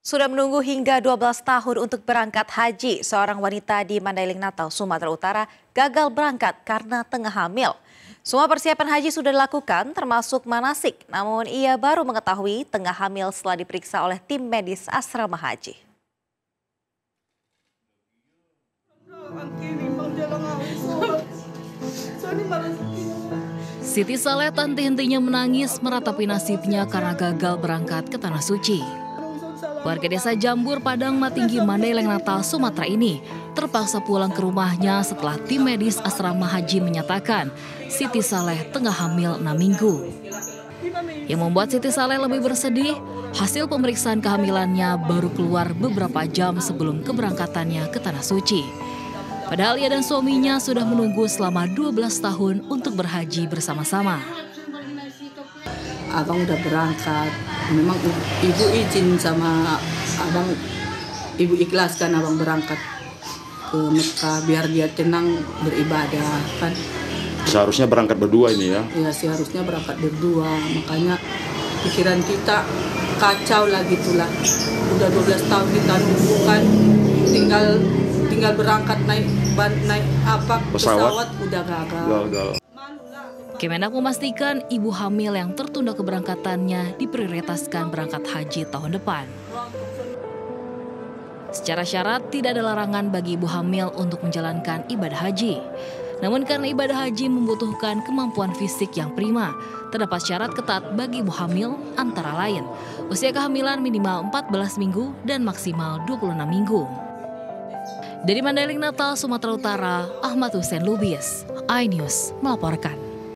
Sudah menunggu hingga 12 tahun untuk berangkat haji, seorang wanita di Mandailing Natal, Sumatera Utara gagal berangkat karena tengah hamil. Semua persiapan haji sudah dilakukan termasuk manasik, namun ia baru mengetahui tengah hamil setelah diperiksa oleh tim medis asrama haji. Siti Saleh tak henti-hentinya menangis meratapi nasibnya karena gagal berangkat ke Tanah Suci. Warga desa Jambur, Padang Matinggi, Mandailing Natal, Sumatera ini terpaksa pulang ke rumahnya setelah tim medis asrama haji menyatakan Siti Saleh tengah hamil 6 minggu. Yang membuat Siti Saleh lebih bersedih, hasil pemeriksaan kehamilannya baru keluar beberapa jam sebelum keberangkatannya ke Tanah Suci. Padahal ia dan suaminya sudah menunggu selama 12 tahun untuk berhaji bersama-sama. Abang udah berangkat, memang ibu izin sama abang, ibu ikhlaskan abang berangkat ke Mekah biar dia tenang beribadah kan. Seharusnya berangkat berdua ini ya? Ya seharusnya berangkat berdua, makanya pikiran kita kacau lah gitulah. Udah 12 tahun kita nunggu kan, tinggal berangkat naik pesawat udah gagal. Kemenak memastikan ibu hamil yang tertunda keberangkatannya diprioritaskan berangkat haji tahun depan. Secara syarat tidak ada larangan bagi ibu hamil untuk menjalankan ibadah haji. Namun karena ibadah haji membutuhkan kemampuan fisik yang prima, terdapat syarat ketat bagi ibu hamil antara lain usia kehamilan minimal 14 minggu dan maksimal 26 minggu. Dari Mandailing Natal, Sumatera Utara, Ahmad Hussein Lubis, iNews melaporkan.